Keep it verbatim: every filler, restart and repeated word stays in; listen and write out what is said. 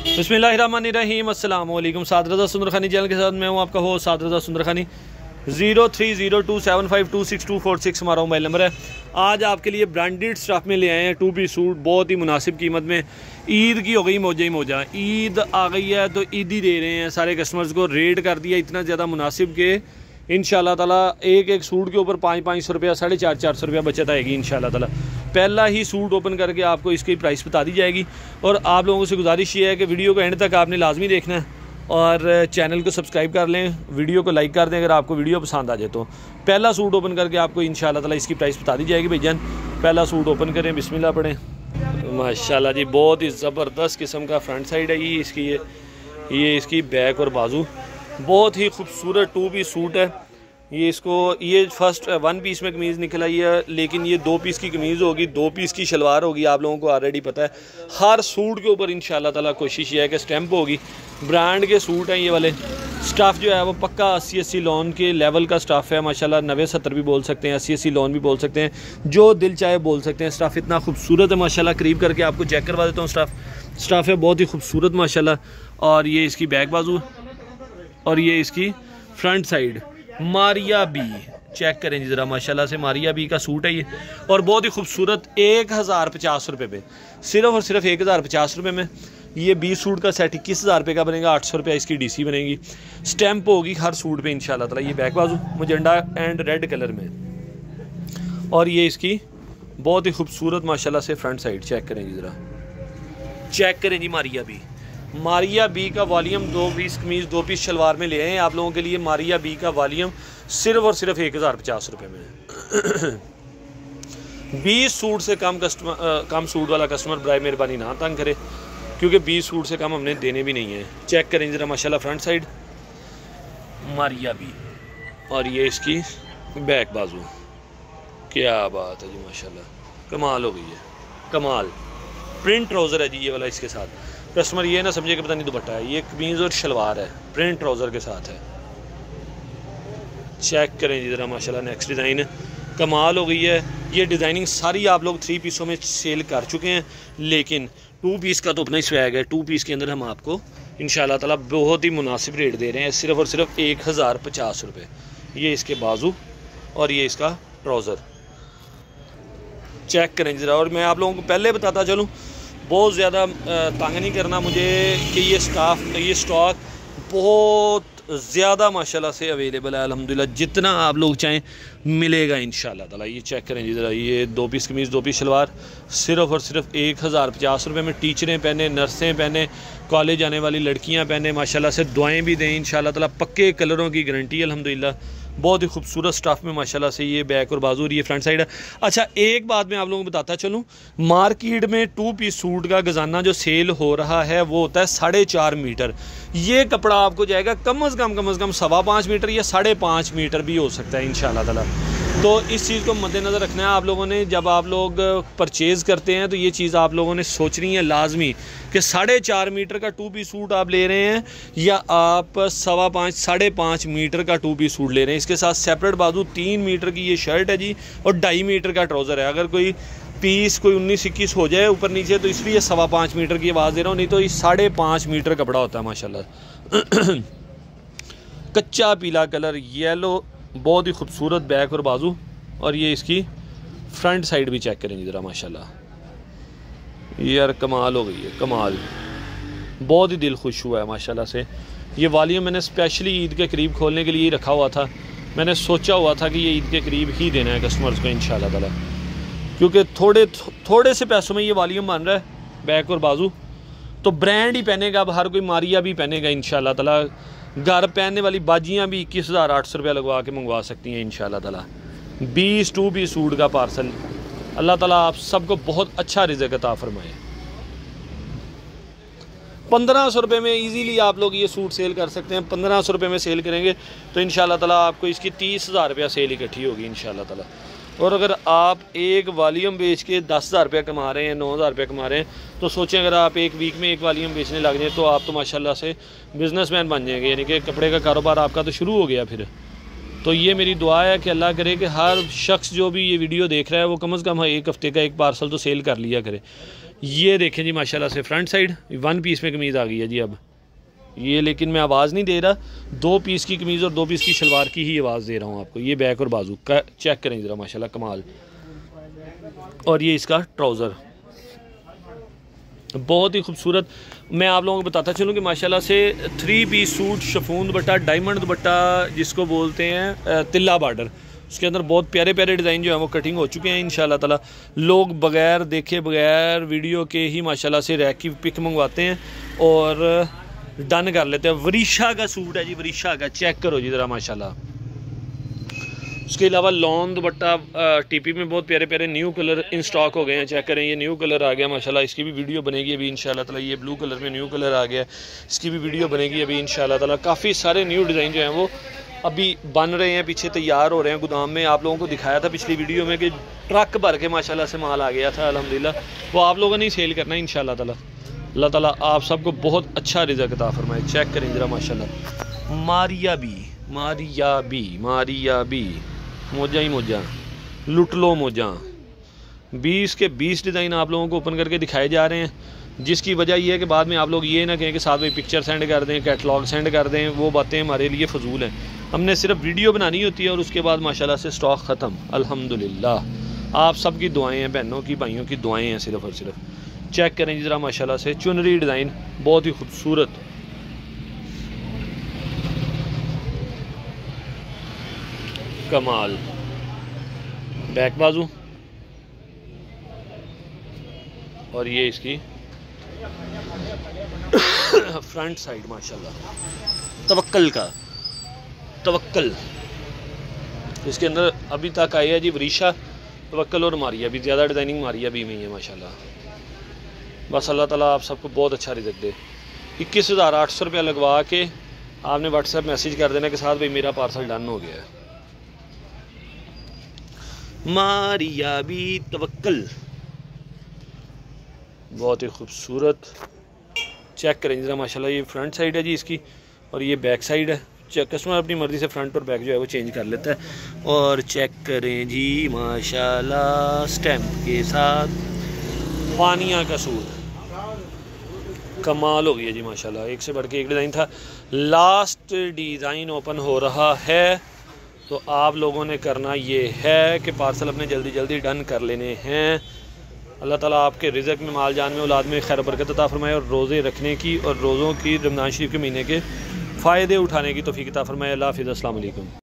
बिस्मिल्लाहिर्रहमानिर्रहीम अस्सलाम वालेकुम। साद रज़ा सुंदर खानी चैनल के साथ मैं हूँ आपका होस्ट साद Raza Sundar Khani. Zero three zero two seven five two six two four six हमारा मोबाइल नंबर है। आज आपके लिए ब्रांडेड स्टफ़ में ले आए हैं टू पीस सूट बहुत ही मुनासिब कीमत में। ईद की हो गई मौजा ही मौजा, ईद आ गई है तो ईद ही दे रहे हैं सारे कस्टमर्स को। रेट कर दिया इतना ज़्यादा मुनासिब के इंशाल्लाह ताला एक एक सूट के ऊपर पाँच पाँच सौ रुपया साढ़े चार चार सौ रुपया बचत आएगी इंशाल्लाह ताला। पहला ही सूट ओपन करके आपको इसकी प्राइस बता दी जाएगी। और आप लोगों से गुजारिश ये है कि वीडियो को एंड तक आपने लाजमी देखना है और चैनल को सब्सक्राइब कर लें, वीडियो को लाइक कर दें अगर आपको वीडियो पसंद आ जाए तो। पहला सूट ओपन करके आपको इंशाल्लाह ताला इसकी प्राइस बता दी जाएगी। भैजान पहला सूट ओपन करें, बिस्मिल्लाह पढ़ें। माशाल्लाह जी बहुत ही ज़बरदस्त किस्म का फ्रंट साइड है ये इसकी, ये ये इसकी बैक और बाजू बहुत ही खूबसूरत टू पीस सूट है। ये इसको ये फर्स्ट वन पीस में कमीज़ निकल आई है, लेकिन ये दो पीस की कमीज़ होगी, दो पीस की शलवार होगी। आप लोगों को ऑलरेडी पता है हर सूट के ऊपर इंशाल्लाह ताला कोशिश ये है कि स्टैंप होगी। ब्रांड के सूट हैं ये वाले। स्टफ़ जो है वो पक्का अस्सी अस्सी लोन के लेवल का स्टफ़ है माशाल्लाह। नब्बे सत्तर भी बोल सकते हैं, अस्सी अस्सी लोन भी बोल सकते हैं, जो दिल चाहे बोल सकते हैं। स्टफ़ इतना खूबसूरत है माशाल्लाह। करीब करके आपको चेक करवा देता हूँ। स्टफ़ स्टफ़ है बहुत ही खूबसूरत माशाल्लाह। और ये इसकी बैक बाजू और ये इसकी front side Maria B check करें जी ज़रा माशाल्लाह से। मारिया बी का सूट है ये और बहुत ही खूबसूरत। एक हज़ार पचास रुपये पे, सिर्फ और सिर्फ एक हज़ार पचास रुपये में ये बीस सूट का सेट इक्कीस हज़ार रुपये का बनेगा। आठ सौ रुपये इसकी डीसी बनेगी। स्टैंप होगी हर सूट पे इंशाल्लाह ताला। ये बैक बाजू मजेंडा एंड रेड कलर में और ये इसकी बहुत ही खूबसूरत माशाल्लाह से फ्रंट साइड चेक करें जी ज़रा। चेक करें जी मारिया बी मारिया बी का वॉल्यूम दो पीस कमीज़ दो पीस शलवार में ले आए हैं आप लोगों के लिए। मारिया बी का वॉल्यूम सिर्फ और सिर्फ एक हज़ार पचास रुपये में। बीस सूट से कम कस्टमर कम सूट वाला कस्टमर बराए मेहरबानी ना तंग करे, क्योंकि बीस सूट से कम हमने देने भी नहीं है। चेक करें ज़रा माशाल्लाह फ्रंट साइड मारिया बी और ये इसकी बैक बाजू। क्या बात है जी माशाल्लाह, कमाल हो गई है, कमाल। प्रिंट ट्राउज़र है जी ये वाला इसके साथ। कस्टमर ये ना समझे कि पता नहीं दुपट्टा है, ये कमीज़ और शलवार है, प्रिंट ट्राउज़र के साथ है। चेक करें जी ज़रा माशाल्लाह। नेक्स्ट डिज़ाइन कमाल हो गई है। ये डिज़ाइनिंग सारी आप लोग थ्री पीसों में सेल कर चुके हैं, लेकिन टू पीस का तो अपना ही स्वैग है। टू पीस के अंदर हम आपको इंशाल्लाह ताला बहुत ही मुनासिब रेट दे रहे हैं, सिर्फ और सिर्फ एक हज़ार पचास रुपये। ये इसके बाजू और ये इसका ट्राउज़र चेक करें ज़रा। और मैं आप लोगों को पहले बताता चलूँ, बहुत ज़्यादा तंग नहीं करना मुझे कि ये स्टाफ ये स्टॉक बहुत ज़्यादा माशाल्लाह से अवेलेबल है अल्हम्दुलिल्लाह। जितना आप लोग चाहें मिलेगा इंशाल्लाह ताला। ये चेक करें जी ज़रा। ये दो पीस कमीज़ दो पीस शलवार सिर्फ और सिर्फ एक हज़ार पचास रुपये में। टीचरें पहने, नर्सें पहने, कॉलेज आने वाली लड़कियां पहने माशाल्लाह से, दुआएं भी दें इंशाल्लाह ताला। पक्के कलरों की गारंटी अल्हम्दुलिल्लाह। बहुत ही खूबसूरत स्टफ़ में माशाल्लाह से ये बैक और बाजू और ये फ्रंट साइड है। अच्छा एक बात मैं आप लोगों को बताता चलूँ, मार्केट में टू पीस सूट का गजाना जो सेल हो रहा है वो होता है साढ़े चार मीटर। ये कपड़ा आपको जाएगा कम अज़ कम कम अज़ कम सवा पाँच मीटर या साढ़े पाँच मीटर भी हो सकता है इंशाल्लाह ताला। तो इस चीज़ को मद्देनज़र रखना है आप लोगों ने। जब आप लोग परचेज़ करते हैं तो ये चीज़ आप लोगों ने सोचनी है लाजमी कि साढ़े चार मीटर का टू पीस सूट आप ले रहे हैं या आप सवा पाँच साढ़े पाँच मीटर का टू पीस सूट ले रहे हैं। इसके साथ सेपरेट बाजू तीन मीटर की ये शर्ट है जी और ढाई मीटर का ट्राउज़र है। अगर कोई पीस कोई उन्नीस इक्कीस हो जाए ऊपर नीचे तो इसलिए सवा पाँच मीटर की आवाज़ दे रहा हूँ, नहीं तो ये साढ़े पाँच मीटर कपड़ा होता है माशाल्लाह। कच्चा पीला कलर येलो, बहुत ही खूबसूरत बैक और बाजू और ये इसकी फ्रंट साइड भी चेक करेंगे ज़रा माशाल्लाह। यार कमाल हो गई है, कमाल। बहुत ही दिल खुश हुआ है माशाल्लाह से। ये वॉल्यूम मैंने स्पेशली ईद के करीब खोलने के लिए ही रखा हुआ था। मैंने सोचा हुआ था कि ये ईद के करीब ही देना है कस्टमर्स को इंशाल्लाह ताला, क्योंकि थोड़े थोड़े से पैसों में ये वॉल्यूम बन रहा है बैक और बाजू। तो ब्रांड ही पहनेगा, अब हर कोई मारिया भी पहनेगा इंशाल्लाह ताला। घर पहनने वाली बाजियाँ भी इक्कीस हज़ार आठ सौ रुपया लगवा के मंगवा सकती हैं इंशाल्लाह ताला। बीस टू बीस सूट का पार्सल। अल्लाह ताला आप सबको बहुत अच्छा रिज़्क़ अता फरमाए। पंद्रह सौ रुपये में इजीली आप लोग ये सूट सेल कर सकते हैं। पंद्रह सौ रुपये में सेल करेंगे तो इंशाल्लाह ताला आपको इसकी तीस हज़ार रुपया सेल इकट्ठी होगी इंशाल्लाह ताला। और अगर आप एक वॉल्यूम बेच के दस हज़ार रुपया कमा रहे हैं, नौ हज़ार रुपया कमा रहे हैं, तो सोचें अगर आप एक वीक में एक वॉल्यूम बेचने लग जाएँ तो आप तो माशाल्लाह से बिज़नेसमैन बन जाएंगे, यानी कि कपड़े का कारोबार आपका तो शुरू हो गया फिर। तो ये मेरी दुआ है कि अल्लाह करे कि हर शख्स जो भी ये वीडियो देख रहा है वो कम अज़ कम एक हफ़्ते का एक पार्सल तो सेल कर लिया करे। ये देखें जी माशाल्लाह से फ्रंट साइड वन पीस में कमीज़ आ गई है जी। अब ये लेकिन मैं आवाज़ नहीं दे रहा, दो पीस की कमीज़ और दो पीस की शलवार की ही आवाज़ दे रहा हूँ आपको। ये बैक और बाजू का चेक करें ज़रा माशाल्लाह कमाल। और ये इसका ट्राउज़र बहुत ही खूबसूरत। मैं आप लोगों को बताता चलूँ कि माशाल्लाह से three piece suit chiffon dupatta diamond dupatta जिसको बोलते हैं तिल्ला बार्डर, उसके अंदर बहुत प्यारे प्यारे डिज़ाइन जो है वो कटिंग हो चुके हैं इंशाल्लाह ताला। लोग बगैर देखे बगैर वीडियो के ही माशाल्लाह से रैक की पिक मंगवाते हैं और डन कर लेते हैं। वरीशा का सूट है जी, वरीशा का, चेक करो जी ज़रा माशाल्लाह। उसके अलावा लॉन दुपट्टा टीपी में बहुत प्यारे प्यारे न्यू कलर इन स्टॉक हो गए हैं, चेक करें। ये न्यू कलर आ गया माशाल्लाह, इसकी भी वीडियो बनेगी अभी इंशाल्लाह ताला। ये ब्लू कलर में न्यू कलर आ गया, इसकी भी वीडियो बनेगी अभी इंशाल्लाह ताला। काफ़ी सारे न्यू डिज़ाइन जो हैं वो अभी बन रहे हैं, पीछे तैयार हो रहे हैं गोदाम में। आप लोगों को दिखाया था पिछली वीडियो में कि ट्रक भर के माशाल्लाह से माल आ गया था अल्हम्दुलिल्लाह, वो आप लोगों ने ही सेल करना है इंशाल्लाह ताला। अल्लाह ताला आप सबको बहुत अच्छा रिज़्क़ अता फरमाए। चेक करें ज़रा माशाल्लाह। Maria B Maria B Maria B मोजा ही मोजा, लुट लो मोजा। बीस के बीस डिज़ाइन आप लोगों को ओपन करके दिखाए जा रहे हैं, जिसकी वजह यह है कि बाद में आप लोग ये ना कहें कि साथ में पिक्चर सेंड कर दें, कैटलॉग सेंड कर दें, वो बातें हमारे लिए फ़जूल हैं। हमने सिर्फ वीडियो बनानी होती है और उसके बाद माशाल्लाह से स्टॉक ख़त्म अल्हम्दुलिल्लाह। आप सबकी दुआएं हैं, बहनों की भाइयों की दुआएं हैं सिर्फ और सिर्फ। चेक करें ज़रा माशाल्लाह से चुनरी डिज़ाइन बहुत ही खूबसूरत, कमाल। बैक बाजू और ये इसकी फ्रंट साइड माशाल्लाह। तवक्कल का तवक्कल इसके अंदर अभी तक आई है जी वरीशा, तवक्कल और मारिया भी, ज़्यादा डिज़ाइनिंग मारिया भी में है माशाल्लाह। बस अल्लाह ताला आप सबको बहुत अच्छा रिज़्क़ दे। इक्कीस हज़ार आठ सौ रुपया लगवा के आपने व्हाट्सएप मैसेज कर देना के साथ भाई मेरा पार्सल डन हो गया है। मारिया भी तवक्कल बहुत ही खूबसूरत, चेक करें ज़रा माशाल्लाह। ये फ्रंट साइड है जी इसकी और ये बैक साइड है। चेक कस्टमर अपनी मर्ज़ी से फ्रंट और बैक जो है वो चेंज कर लेता है। और चेक करें जी माशाल्लाह स्टैम्प के साथ पानिया का सूट, कमाल हो गया जी माशाल्लाह। एक से बढ़ के एक डिज़ाइन था। लास्ट डिज़ाइन ओपन हो रहा है, तो आप लोगों ने करना ये है कि पार्सल अपने जल्दी जल्दी डन कर लेने हैं। अल्लाह ताला आपके रिज़्क़ में, माल जान में, औलाद में खैर बरकत अता फरमाए और रोज़े रखने की और रोज़ों की रमज़ान शरीफ के महीने के फ़ायदे उठाने की तौफ़ीक़ अता फरमाए। अल्लाह हाफ़िज़, अस्सलाम वालेकुम।